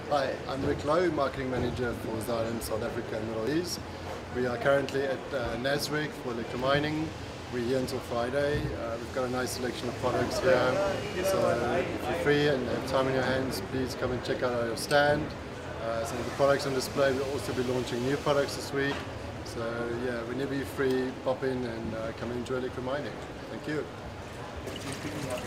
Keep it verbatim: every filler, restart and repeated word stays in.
Hi, I'm Rick Lowe, Marketing Manager for Xylem South Africa and Middle East. We are currently at uh, Nasrec for electromining. We're here until Friday. Uh, we've got a nice selection of products here. So if you're free and have time in your hands, please come and check out our stand. Uh, some of the products on display. We'll also be launching new products this week. So yeah, whenever you're free, pop in and uh, come and enjoy electromining. Thank you.